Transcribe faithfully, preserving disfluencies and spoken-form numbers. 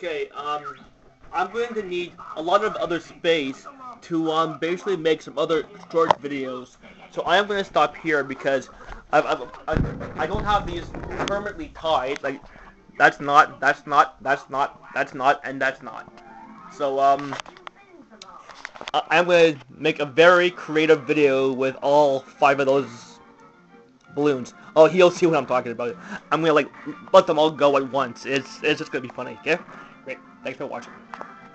Okay, um, I'm going to need a lot of other space to um basically make some other storage videos. So I am going to stop here because I've, I've, I I don't have these permanently tied. Like that's not that's not that's not that's not and that's not. So um I, I'm going to make a very creative video with all five of those balloons. Oh, he'll see what I'm talking about. I'm gonna like let them all go at once. It's it's just gonna be funny. Okay, great. Thanks for watching.